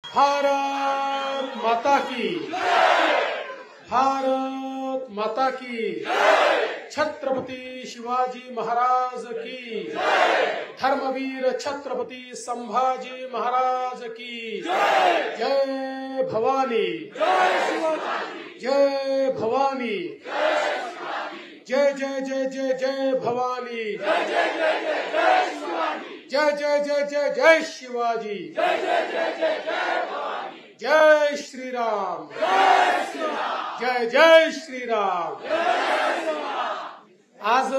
भारत माता की, भारत माता की, छत्रपती शिवाजी महाराज की, धर्मवीर छत्रपती संभाजी महाराज की, जय भवानी, जय भवानी, जय जय जय जय जय भवानी, जय जय जय जय जय शिवाजी, जय श्री राम, जय जय श्री राम। आज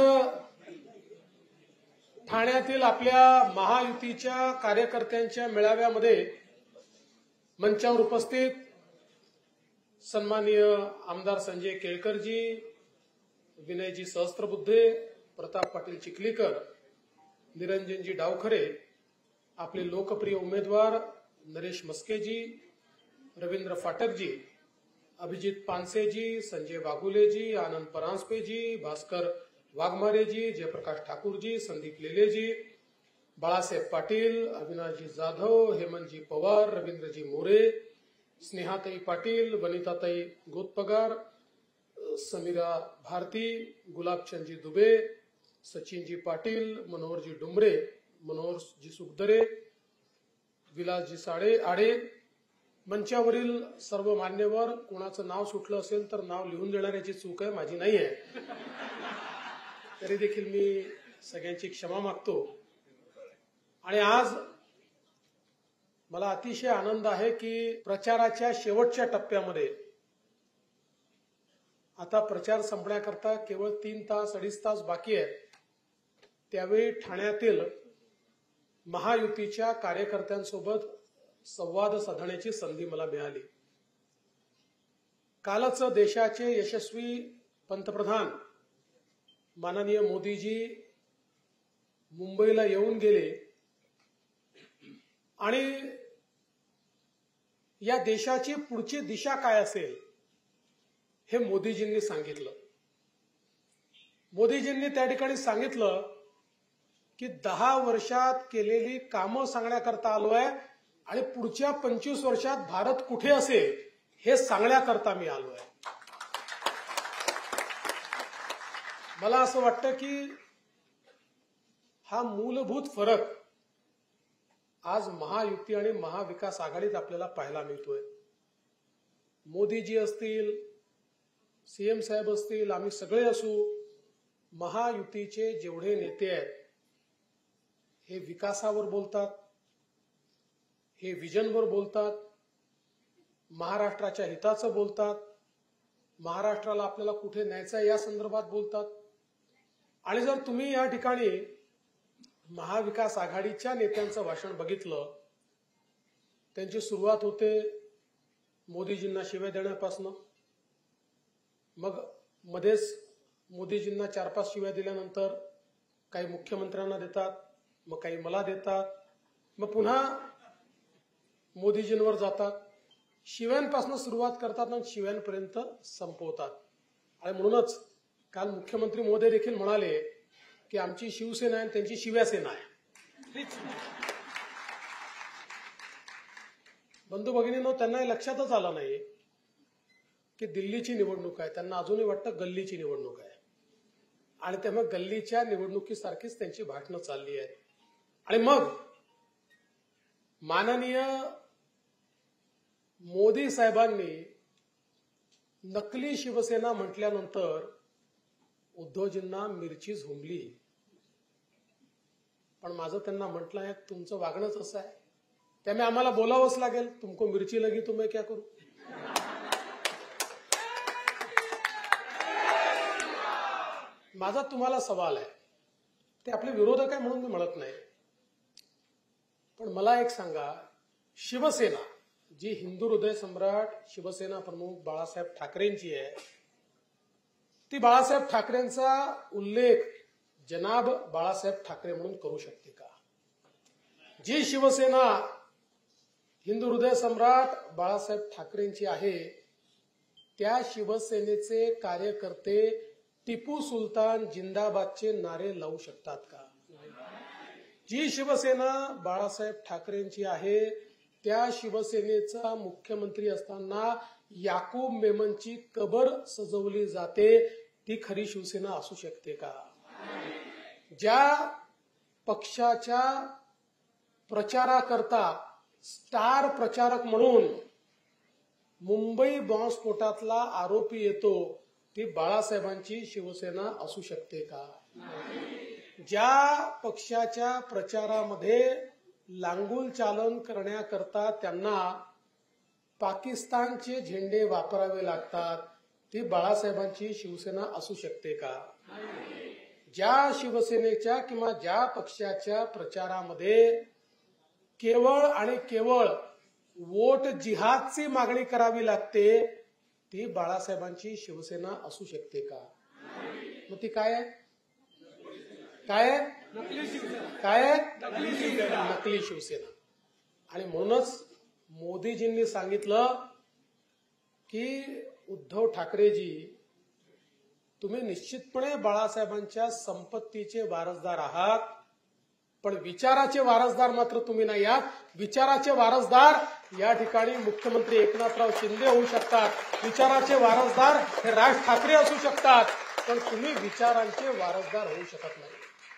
ठाण्यातील आपल्या महायुतीच्या कार्यकर्त्यांच्या मेळाव्यामध्ये मंचावर उपस्थित सन्माननीय आमदार संजय केळकरजी, विनयजी सहस्त्रबुद्धे, प्रताप पाटील चिखलीकर, निरंजनजी डावखरे, आपले लोकप्रिय उमेदवार नरेश मस्केजी, रवींद्र फाटकजी, अभिजित पानसेजी, संजय वाघुलेजी, आनंद परांजपेजी, भास्कर वाघमारेजी, जयप्रकाश ठाकूरजी, संदीप लेलेजी, बाळासाहेब पाटील, अविनाशजी जाधव, हेमंतजी पवार, रवींद्रजी मोरे, स्नेहाताई पाटील, वनिताताई गोतपगार, समीरा भारती, गुलाबचंदजी दुबे, सचिनजी पाटील, मनोहरजी डुमरे, मनोहरजी सुखदरे, विलासजी साडे आडे, मंचावरील सर्व मान्यवर, कोणाचं नाव सुटलं असेल तर नाव लिहून देणाऱ्याची चूक आहे, माझी नाही आहे, तरी देखील मी सगळ्यांची क्षमा मागतो। आणि आज मला अतिशय आनंद आहे की प्रचाराच्या शेवटच्या टप्प्यामध्ये आता प्रचार संपण्याकरता केवळ 3 तास 2.5 तास बाकी आहेत, त्यावेळी ठाण्यातील महायुतीच्या कार्यकर्त्यांसोबत संवाद साधण्याची संधी मला मिळाली। कालच देशाचे यशस्वी पंतप्रधान माननीय मोदीजी मुंबईला येऊन गेले आणि या देशाची पुढची दिशा काय असेल हे मोदीजींनी सांगितलं। मोदीजींनी त्या ठिकाणी सांगितलं की 10 वर्षात केलेली कामं सांगण्याकरता आलोय आणि पुढच्या 25 वर्षात भारत कुठे असेल हे सांगण्याकरता मी आलोय। मला असं वाटतं की हा मूलभूत फरक आज महायुती आणि महाविकास आघाडीत आपल्याला पाहायला मिळतोय। मोदीजी असतील, सीएम साहेब असतील, आम्ही सगळे असू, महायुतीचे जेवढे नेते आहेत हे विकासावर बोलतात, हे विजनवर बोलतात, महाराष्ट्राच्या हिताचं बोलतात, महाराष्ट्राला आपल्याला कुठे न्यायचं या संदर्भात बोलतात। आणि जर तुम्ही या ठिकाणी महाविकास आघाडीच्या नेत्यांचं भाषण बघितलं, त्यांची सुरुवात होते मोदीजींना शिव्या देण्यापासून, मग मध्येच मोदीजींना 4-5 शिव्या दिल्यानंतर काही मुख्यमंत्र्यांना देतात, मग काही मला देतात, मग पुन्हा मोदीजींवर जातात, शिव्यांपासून सुरुवात करतात आणि शिव्यांपर्यंत संपवतात। आणि म्हणूनच काल मुख्यमंत्री महोदय देखील म्हणाले की आमची शिवसेना आहे त्यांची शिव्यासेना आहे। बंधू भगिनींनो, त्यांना लक्षातच आलं नाही की दिल्लीची निवडणूक आहे, त्यांना अजूनही वाटतं गल्लीची निवडणूक आहे, आणि त्यामुळे गल्लीच्या निवडणुकीसारखीच त्यांची भाषणं चालली आहेत। आणि मग माननीय मोदी साहेबांनी नकली शिवसेना म्हटल्यानंतर उद्धवजींना मिरची झोंबली, पण माझं त्यांना म्हटलं आहे तुमचं वागणंच असं आहे, त्यामुळे आम्हाला बोलावंच लागेल, तुमको मिरची लगी तो मैं क्या करू। माझा तुम्हाला सवाल आहे, ते आपले विरोधक आहे म्हणून मी म्हणत नाही, पण मला एक सांगा, शिवसेना जी हिंदू हृदय सम्राट शिवसेना प्रमुख बाळासाहेब ठाकरेंची आहे, ती बाळासाहेब ठाकरेंचा उल्लेख जनाब बाळासाहेब ठाकरे म्हणून करू शकते का? जी शिवसेना हिंदू हृदय सम्राट बाळासाहेब ठाकरेंची आहे, त्या शिवसेनेचे कार्यकर्ते टिपू सुलतान जिंदाबादचे नारे लावू शकतात का? जी शिवसेना बाळासाहेब ठाकरेंची आहे त्या शिवसेनेचा मुख्यमंत्री असताना याकूब मेमनची कबर सजवली जाते, ती खरी शिवसेना असू शकते का? ज्या पक्षाच्या प्रचाराकरता स्टार प्रचारक म्हणून मुंबई बॉम्बस्फोटातला आरोपी येतो, ती बाळासाहेबांची शिवसेना असू शकते का? ज्या पक्षाच्या प्रचारामध्ये लांगुल चालन करण्याकरता त्यांना पाकिस्तानचे झेंडे वापरावे लागतात, ती बाळासाहेबांची शिवसेना असू शकते का? ज्या शिवसेनेच्या किंवा ज्या पक्षाच्या प्रचारामध्ये केवळ आणि केवळ वोट जिहादची मागणी करावी लागते, ती बाळासाहेबांची शिवसेना असू शकते का? मग ती काय आहे? काय आहे? काय आहे? नकली शिवसेना. आणि म्हणूनच मोदीजींनी सांगितलं की उद्धव ठाकरेजी, तुम्ही निश्चितपणे बाळासाहेबांच्या संपत्तीचे वारसदार आहात, पण विचाराचे वारसदार मात्र तुम्ही नाही आहात. विचाराचे वारसदार या ठिकाणी मुख्यमंत्री एकनाथराव शिंदे होऊ शकतात, विचाराचे वारसदार हे राज ठाकरे असू शकतात, पण तुम्ही विचारांचे वारसदार होऊ शकत नाही.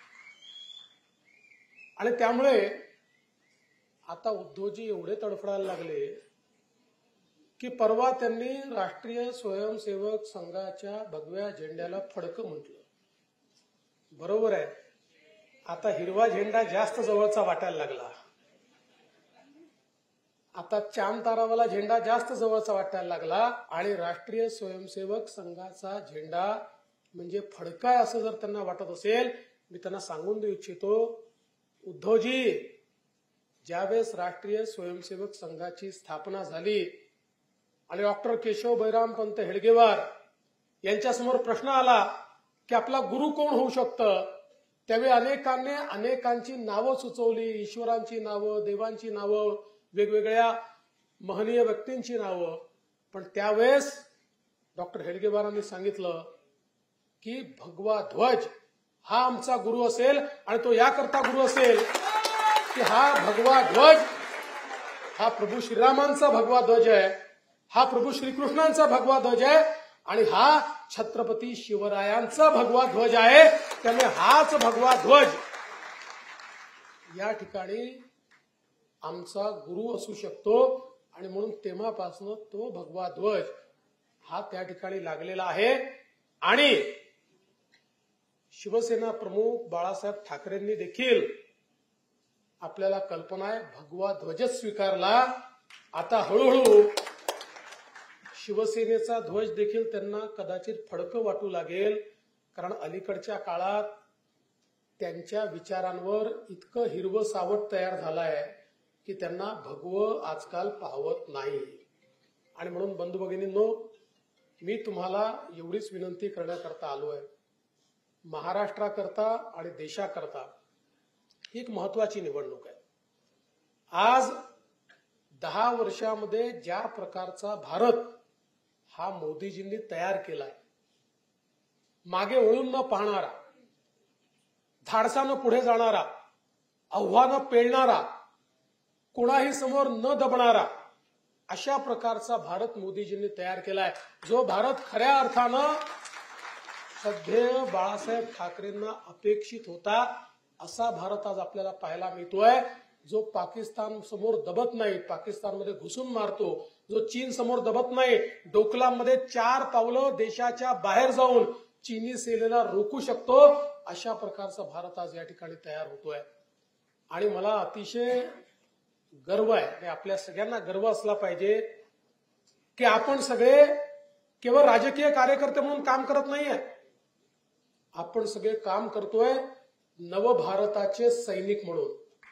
आणि त्यामुळे आता उद्धवजी एवढे तडफडायला लागले की परवा त्यांनी राष्ट्रीय स्वयंसेवक संघाच्या भगव्या झेंड्याला फडकं म्हटलं. बरोबर आहे, आता हिरवा झेंडा जास्त जवळचा वाटायला लागला, आता चांद तारावाला झेंडा जास्त जवळचा वाटायला लागला, आणि राष्ट्रीय स्वयंसेवक संघाचा झेंडा म्हणजे फडकाय असं जर त्यांना वाटत असेल, मी त्यांना सांगून देऊ इच्छितो, उद्धवजी, ज्यावेळेस राष्ट्रीय स्वयंसेवक संघाची स्थापना झाली आणि डॉक्टर केशव बैराम पंत हेडगेवार यांच्यासमोर प्रश्न आला की आपला गुरु कोण होऊ शकतं, त्यावेळी अनेकांची नावं सुचवली, ईश्वरांची नावं, देवांची नावं, वेगवेगळ्या महनीय व्यक्तींची नावं. पण त्यावेळेस डॉक्टर हेडगेवारांनी सांगितलं की भगवा ध्वज हा आमचा गुरु असेल, आणि तो याकरता गुरु असेल की हा भगवा ध्वज हा प्रभू श्रीरामांचा भगवा ध्वज आहे, हा प्रभू श्रीकृष्णांचा भगवा ध्वज आहे, आणि हा छत्रपती शिवरायांचा भगवा ध्वज आहे. त्यामुळे हाच भगवा ध्वज या ठिकाणी आमचा गुरु असू शकतो. आणि म्हणून तेव्हापासून तो भगवा ध्वज हा त्या ठिकाणी लागलेला आहे. आणि शिवसेना प्रमुख बाळासाहेब ठाकरेंनी देखील, आपल्याला कल्पना आहे, भगवा ध्वजच स्वीकारला. आता हळूहळू शिवसेनेचा ध्वज देखील त्यांना कदाचित फडकं वाटू लागेल, कारण अलीकडच्या काळात त्यांच्या विचारांवर इतकं हिरवं सावट तयार झालंय की त्यांना भगवं आजकाल पाहवत नाही. आणि म्हणून बंधू भगिनींनो, मी तुम्हाला एवढीच विनंती करण्याकरता आलोय, महाराष्ट्राकरता आणि देशाकरता ही एक महत्वाची निवडणूक आहे. आज 10 वर्षामध्ये ज्या प्रकारचा भारत हा मोदीजींनी तयार केलाय, मागे वळून न पाहणारा, धाडसानं पुढे जाणारा, आव्हानं पेलणारा, कोणाही समोर न दबणारा, अशा प्रकारचा भारत मोदीजींनी तयार केलाय. जो भारत खऱ्या अर्थानं श्रद्धेय बाळासाहेब ठाकरेंना अपेक्षित होता, असा भारत आज आपल्याला पाहायला मिळतोय. जो पाकिस्तान समोर दबत नाही, पाकिस्तानमध्ये घुसून मारतो, जो चीन समोर दबत नाही, डोकलाममध्ये 4 पावलं देशाच्या बाहेर जाऊन चीनी सेनेला रोखू शकतो, अशा प्रकारचा भारत आज या ठिकाणी तयार होतोय. आणि मला अतिशय गर्व आहे, आणि आपल्या सगळ्यांना गर्व असला पाहिजे की आपण सगळे केवळ राजकीय कार्यकर्ते म्हणून काम करत नाहीये, आपण सगळे काम करतोय नवभारताचे सैनिक म्हणून.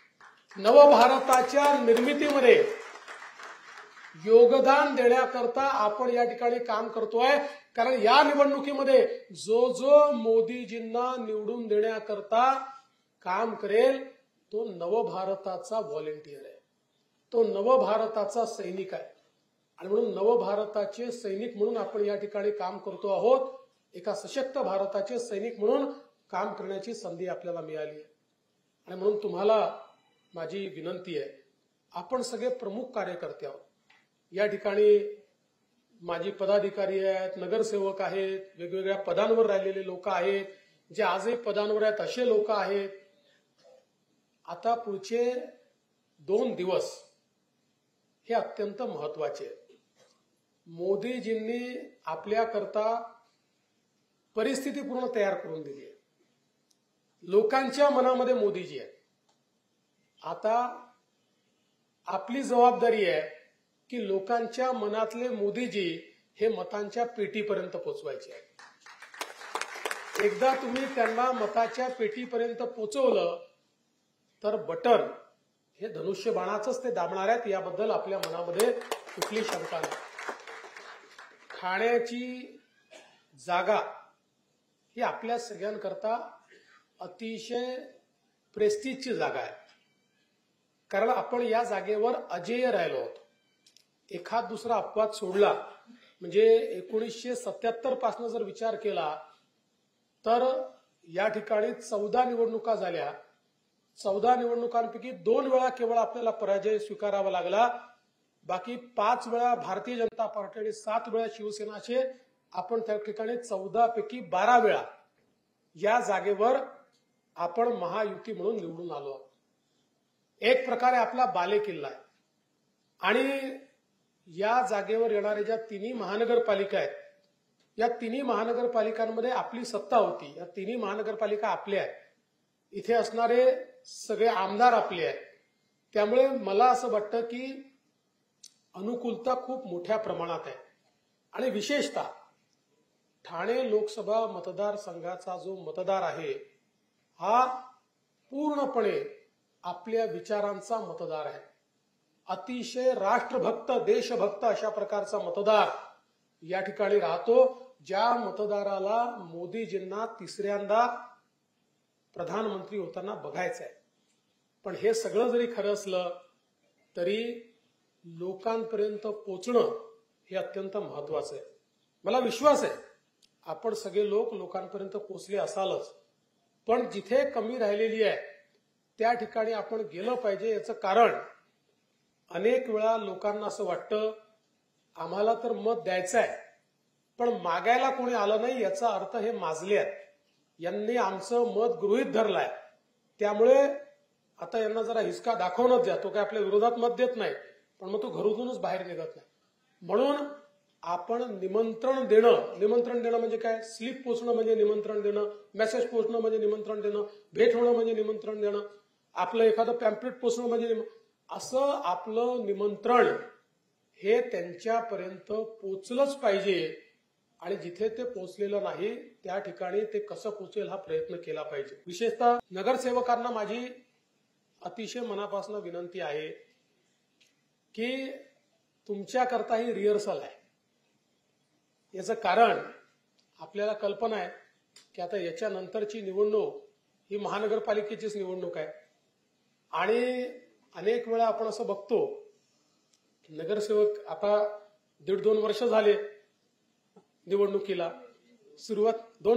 नवभारताच्या निर्मितीमध्ये योगदान देण्याकरता आपण या ठिकाणी काम करतोय. कारण या निवडणुकीमध्ये जो मोदीजींना निवडून देण्याकरता काम करेल, तो नवभारताचा व्हॉलेंटियर आहे, तो नवभारताचा सैनिक आहे. आणि म्हणून नवभारताचे सैनिक म्हणून आपण या ठिकाणी काम करतो आहोत. एका सशक्त भारताचे सैनिक म्हणून काम करण्याची संधी आपल्याला मिळाली आहे. आणि म्हणून तुम्हाला माझी विनंती आहे आपण सगळे प्रमुख कार्यकर्ते आहोत. या ठिकाणी माजी पदाधिकारी आहेत, नगरसेवक आहेत, वेगवेगळ्या पदांवर राहिलेले लोक आहेत, जे आजही पदांवर आहेत असे लोक आहेत. आता पुढचे 2 दिवस हे अत्यंत महत्वाचे आहेत. मोदीजींनी आपल्याकरता परिस्थिती पूर्ण तयार करून दिली आहे. लोकांच्या मनामध्ये मोदीजी आहेत. आता आपली जबाबदारी आहे की लोकांच्या मनातले मोदीजी हे मतांच्या पेटीपर्यंत पोचवायचे आहेत. एकदा तुम्ही त्यांना मताच्या पेटीपर्यंत पोचवलं तर बटन हे धनुष्यबाणाचंच ते दाबणार आहेत, याबद्दल आपल्या मनामध्ये कुठली शंका नाही. खाण्याची जागा ही आपल्या सगळ्यांकरता अतिशय प्रेस्टिजची जागा आहे, कारण आपण या जागेवर अजेय राहिलो आहोत. एखाद दुसरा अपवाद सोडला म्हणजे 1977 पासून जर विचार केला तर या ठिकाणी 14 निवडणुका झाल्या. 14 निवडणुकांपैकी 2 वेळा केवळ आपल्याला पराजय स्वीकारावा लागला. बाकी 5 वेळा भारतीय जनता पार्टी आणि 7 वेळा शिवसेना असे आपण त्या ठिकाणी 14 पैकी 12 वेळा या जागेवर आपण महायुती म्हणून निवडून आलो. एक प्रकारे आपला बालेकिल्ला आहे. आणि या जागेवर येणाऱ्या ज्या 3 महानगरपालिका आहेत, या 3 महानगरपालिकांमध्ये आपली सत्ता होती. या 3 महानगरपालिका आपल्या आहेत. इथे असणारे सगळे आमदार आपले आहेत. त्यामुळे मला असं वाटतं की अनुकूलता खूप मोठ्या प्रमाणात आहे. आणि विशेषतः ठाणे लोकसभा मतदारसंघाचा जो मतदार आहे हा पूर्णपणे आपल्या विचारांचा मतदार आहे. अतिशय राष्ट्रभक्त, देशभक्त अशा प्रकारचा मतदार या ठिकाणी राहतो, ज्या मतदाराला मोदीजींना 3ऱ्यांदा प्रधानमंत्री होताना बघायचं आहे. पण हे सगळं जरी खरं असलं तरी लोकांपर्यंत पोचणं हे अत्यंत महत्वाचं आहे. मला विश्वास आहे आपण सगळे लोकांपर्यंत पोचले असालच, पण जिथे कमी राहिलेली आहे त्या ठिकाणी आपण गेलं पाहिजे. याचं कारण अनेक वेळा लोकांना असं वाटतं आम्हाला तर मत द्यायचं आहे पण मागायला कोणी आलं नाही, याचा अर्थ हे माजले आहेत, यांनी आमचं मत गृहीत धरलंय, त्यामुळे आता यांना जरा हिसका दाखवणच द्या. तो काय आपल्या विरोधात मत देत नाही पण मग तो घरातूनच बाहेर निघत नाही. म्हणून आपण निमंत्रण देणं म्हणजे काय, स्लिप पोचणं म्हणजे निमंत्रण देणं, मेसेज पोचणं म्हणजे निमंत्रण देणं, भेट होणं म्हणजे निमंत्रण देणं, आपलं एखादं पॅम्पलेट पोचणं म्हणजे असं आपलं निमंत्रण हे त्यांच्यापर्यंत पोचलंच पाहिजे. आणि जिथे ते पोचलेलं नाही त्या ठिकाणी ते कसं पोचेल हा प्रयत्न केला पाहिजे. विशेषतः नगरसेवकांना माझी अतिशय मनापासून विनंती आहे की तुमच्याकरता ही रिहर्सल आहे. याचं कारण आपल्याला कल्पना आहे की आता याच्यानंतरची निवडणूक ही महानगरपालिकेचीच निवडणूक आहे. आणि अनेक वेळा आपण असं बघतो नगरसेवक आता 1.5-2 वर्ष झाले निवडणुकीला, सुरुवात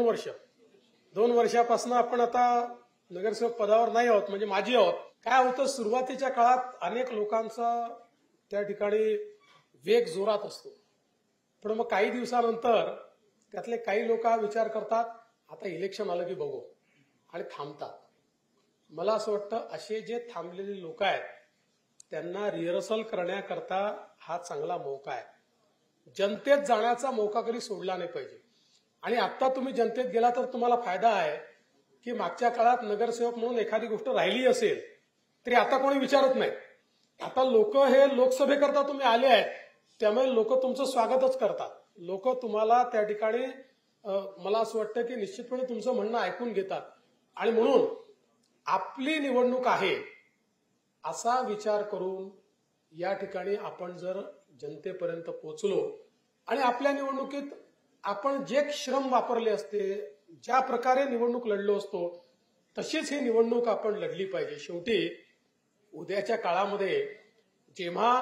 2 वर्षापासून आपण आता नगरसेवक पदावर नाही आहोत, म्हणजे माजी आहोत. काय होतं, सुरुवातीच्या काळात अनेक लोकांचा त्या ठिकाणी वेग जोरात असतो, पण मग काही दिवसानंतर त्यातले काही लोक हा विचार करतात आता इलेक्शन आलं की बघू आणि थांबतात. मला असं वाटतं असे जे थांबलेले लोक आहेत त्यांना रिहर्सल करण्याकरता हा चांगला मौका आहे. जनतेत जाण्याचा मौका कधी सोडला नाही पाहिजे. आणि आता तुम्ही जनतेत गेला तर तुम्हाला फायदा आहे की मागच्या काळात नगरसेवक म्हणून एखादी गोष्ट राहिली असेल तरी आता कोणी विचारत नाही. आता लोक हे लोकसभेकरता तुम्ही आले आहेत त्यामुळे लोक तुमचं स्वागतच करतात. लोक तुम्हाला त्या ठिकाणी मला असं वाटतं की निश्चितपणे तुमचं म्हणणं ऐकून घेतात. आणि म्हणून आपली निवडणूक आहे असा विचार करून या ठिकाणी आपण जर जनतेपर्यंत पोहोचलो आणि आपल्या निवडणुकीत आपण जे श्रम वापरले असते, ज्या प्रकारे निवडणूक लढलो असतो तशीच ही निवडणूक आपण लढली पाहिजे. शेवटी उद्याच्या काळामध्ये जेव्हा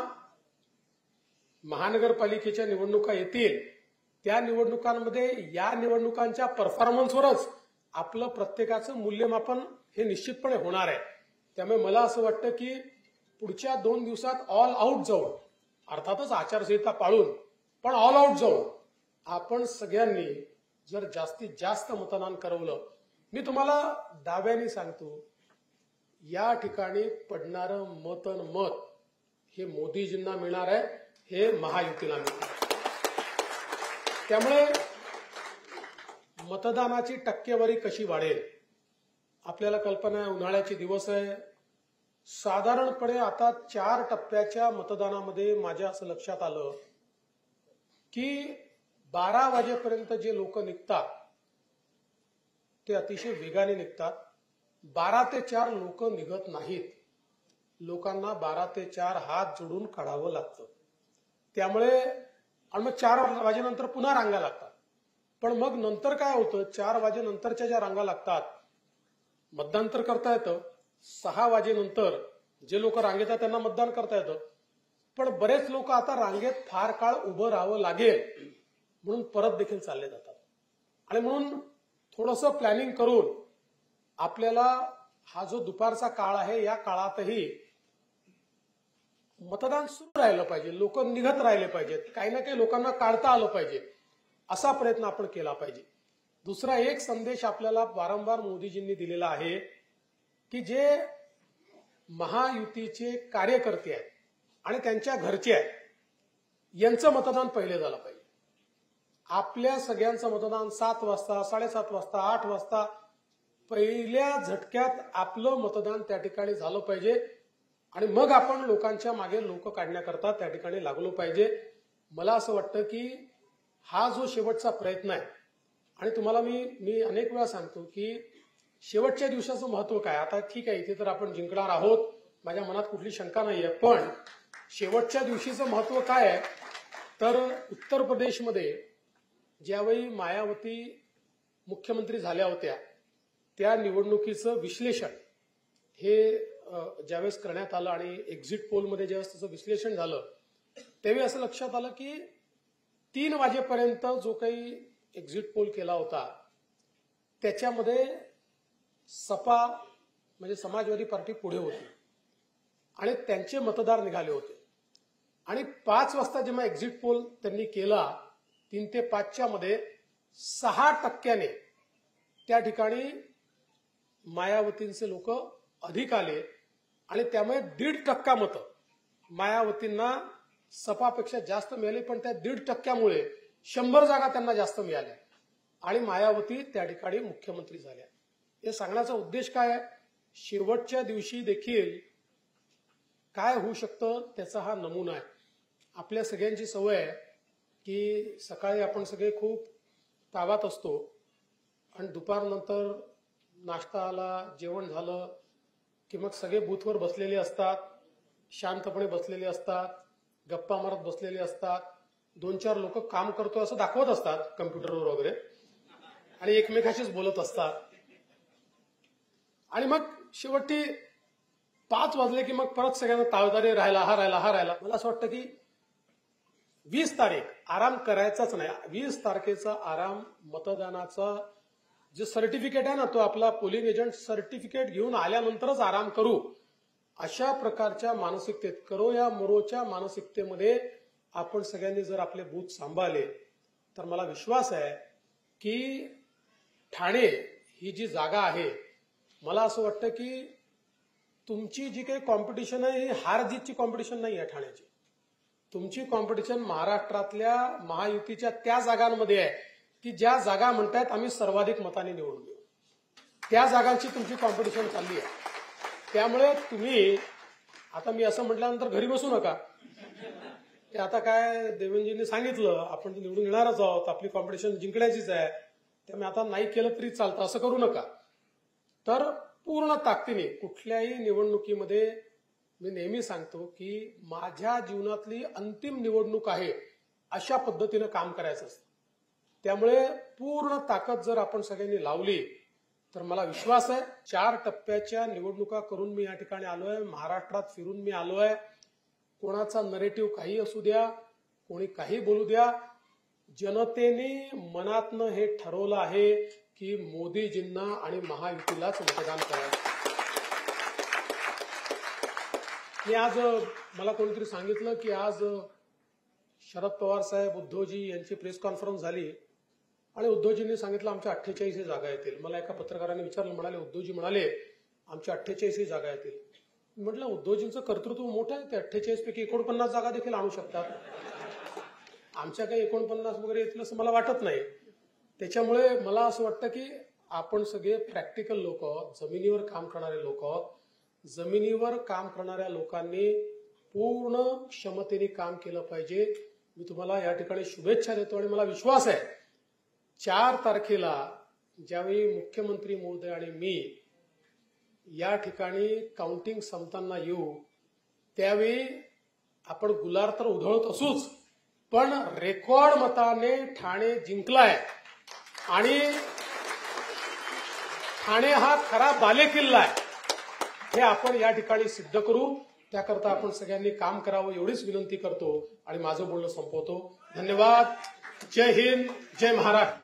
महानगरपालिकेच्या निवडणुका येतील त्या निवडणुकांमध्ये या निवडणुकांच्या परफॉर्मन्सवरच आपलं प्रत्येकाचं मूल्यमापन हे निश्चितपणे होणार आहे. त्यामुळे मला असं वाटतं की पुढच्या 2 दिवसात ऑल आउट जाऊन, अर्थातच आचारसंहिता पाळून, पण ऑल आउट जाऊन आपण सगळ्यांनी जर जास्तीत जास्त मतदान करवलं, मी तुम्हाला दाव्याने सांगतो, या ठिकाणी पडणारं मत हे मोदीजींना मिळणार आहे, हे महायुतीला मिळणार. त्यामुळे मतदानाची टक्केवारी कशी वाढेल, आपल्याला कल्पना आहे. उन्हाळ्याचे दिवस आहे. साधारणपणे आता 4 टप्प्याच्या मतदानामध्ये माझ्या असं लक्षात आलं की 12 वाजेपर्यंत जे लोक निघतात ते अतिशय वेगाने निघतात. 12 ते 4 लोक निघत नाहीत. लोकांना 12 ते 4 हात जोडून काढावं लागतं. त्यामुळे आणि मग 4 वाजेनंतर पुन्हा रांगा लागतात. पण मग नंतर काय होतं, 4 वाजेनंतरच्या ज्या रांगा लागतात, मतदान तर करता येतं. 6 वाजेनंतर जे लोक रांगेत आहेत त्यांना मतदान करता येतं. पण बरेच लोक आता रांगेत फार काळ उभं राहावं लागेल म्हणून परत देखील चालले जातात. आणि म्हणून थोडंसं प्लॅनिंग करून आपल्याला हा जो दुपारचा काळ आहे, या काळातही मतदान सुरू राहिलं पाहिजे, लोक निघत राहिले पाहिजेत, काही ना काही लोकांना काढता आलं पाहिजे, असा प्रयत्न आपण केला पाहिजे. दुसरा एक संदेश आपल्याला वारंवार मोदीजींनी दिलेला आहे की जे महायुतीचे कार्यकर्ते आहेत आणि त्यांच्या घरचे आहेत, यांचं मतदान पहिले झालं पाहिजे. आपल्या सगळ्यांचं मतदान 7 वाजता, 7:30 वाजता, 8 वाजता पहिल्या झटक्यात आपलं मतदान त्या ठिकाणी झालं पाहिजे. आणि मग आपण लोकांच्या मागे लोक काढण्याकरता त्या ठिकाणी लागलो पाहिजे. मला असं वाटतं की हा जो शेवटचा प्रयत्न आहे, आणि तुम्हाला मी अनेक वेळा सांगतो की शेवटच्या दिवसाचं महत्व काय. आता ठीक आहे, इथे तर आपण जिंकणार आहोत, माझ्या मनात कुठली शंका नाहीये. पण शेवटच्या दिवशीचं महत्व काय आहे, तर उत्तर प्रदेशमध्ये ज्यावेळी मायावती मुख्यमंत्री झाल्या होत्या, त्या निवडणुकीचं विश्लेषण हे ज्यावेळेस करण्यात आलं आणि एक्झिट पोलमध्ये ज्यावेळेस त्याचं विश्लेषण झालं, त्यावेळी असं लक्षात आलं की 3 वाजेपर्यंत जो काही एक्झिट पोल केला होता त्याच्यामध्ये सपा म्हणजे समाजवादी पार्टी पुढे होती आणि त्यांचे मतदार निघाले होते. आणि 5 वाजता जेव्हा एक्झिट पोल त्यांनी केला, 3 ते 5च्या मध्ये 6% त्या ठिकाणी मायावतींचे लोक अधिक आले आणि त्यामुळे 1.5% मतं मायावतींना सपापेक्षा जास्त मिळाली. पण त्या 1.5%मुळे 100 जागा त्यांना जास्त मिळाल्या आणि मायावती त्या ठिकाणी मुख्यमंत्री झाल्या. हे सांगण्याचा उद्देश काय आहे, शेवटच्या दिवशी देखील काय होऊ शकतं त्याचा हा नमुना आहे. आपल्या सगळ्यांची सवय आहे की सकाळी आपण सगळे खूप तावात असतो आणि दुपारनंतर नाश्ता आला, जेवण झालं की मग सगळे बूथवर बसलेले असतात, शांतपणे बसलेले असतात, गप्पा मारत बसलेले असतात, 2-4 लोक काम करतो असं दाखवत असतात कम्प्युटरवर वगैरे आणि एकमेकाशीच बोलत असतात. आणि मग शेवटी 5 वाजले की मग परत सगळ्यांना ताळदारी राहिला, हा राहिला. मला असं वाटतं की 20 तारीख आराम करायचाच नाही. 20 तारखेचा आराम, मतदानाचा जे सर्टिफिकेट आहे ना, तो आपला पोलिंग एजंट सर्टिफिकेट घेऊन आल्यानंतरच आराम करू, अशा प्रकारच्या मानसिकतेत, करो या मरोच्या मानसिकतेमध्ये आपण सगळ्यांनी जर आपले बूथ सांभाळले तर मला विश्वास आहे की ठाणे ही जी जागा आहे, मला असं वाटतं की तुमची जी काही कॉम्पिटिशन आहे ही हार जीतची कॉम्पिटिशन नाही आहे ठाण्याची. तुमची कॉम्पिटिशन महाराष्ट्रातल्या महायुतीच्या त्या जागांमध्ये आहे की ज्या जागा म्हणतायत आम्ही सर्वाधिक मतांनी निवडून देऊ, त्या जागांची तुमची कॉम्पिटिशन चालली आहे. त्यामुळे तुम्ही आता मी असं म्हटल्यानंतर घरी बसू नका. ते आता काय देवेंद्रजींनी सांगितलं, आपण निवडून येणारच आहोत, आपली कॉम्पिटिशन जिंकण्याचीच आहे, त्यामुळे आता नाही केलं तरी चालतं असं करू नका. तर पूर्ण ताकदीने कुठल्याही निवडणुकीमध्ये मी नेहमी सांगतो की माझ्या जीवनातली अंतिम निवडणूक आहे अशा पद्धतीनं काम करायचं असतं. त्यामुळे पूर्ण ताकद जर आपण सगळ्यांनी लावली तर मला विश्वास आहे 4 टप्प्याच्या निवडणुका करून मी या ठिकाणी आलोय, महाराष्ट्रात फिरून मी आलोय. कोणाचा नरेटिव्ह काही असू द्या, कोणी काही बोलू द्या, जनतेने मनातनं हे ठरवलं आहे की मोदीजींना आणि महायुतीलाच मतदान करायचं. मी आज मला कोणीतरी सांगितलं की आज शरद पवार साहेब उद्धवजी यांची प्रेस कॉन्फरन्स झाली आणि उद्धवजींनी सांगितलं आमच्या 48 जागा येतील. मला एका पत्रकाराने विचारलं, म्हणाले उद्धवजी म्हणाले आमच्या 48 जागा येतील. म्हटलं उद्धवजींचं कर्तृत्व मोठं आहे, ते 48 पैकी 49 जागा देखील आणू शकतात. आमच्या काही 49 वगैरे येतील असं मला वाटत नाही. त्याच्यामुळे मला असं वाटतं की आपण सगळे प्रॅक्टिकल लोक, जमिनीवर काम करणारे लोक, जमिनीवर काम करणाऱ्या लोकांनी पूर्ण क्षमतेने काम केलं पाहिजे. मी तुम्हाला या ठिकाणी शुभेच्छा देतो आणि मला विश्वास आहे 4 तारखेला ज्यावेळी मुख्यमंत्री महोदय आणि मी या ठिकाणी काउंटिंग संपताना येऊ त्यावेळी आपण गुलाल तर उधळत असूच, पण रेकॉर्ड मताने ठाणे जिंकलाय आणि ठाणे हा खरा बालेकिल्ला आहे हे आपण या ठिकाणी सिद्ध करू. त्याकरता आपण सगळ्यांनी काम करावं एवढीच विनंती करतो आणि माझं बोलणं संपवतो. धन्यवाद. जय हिंद, जय महाराष्ट्र.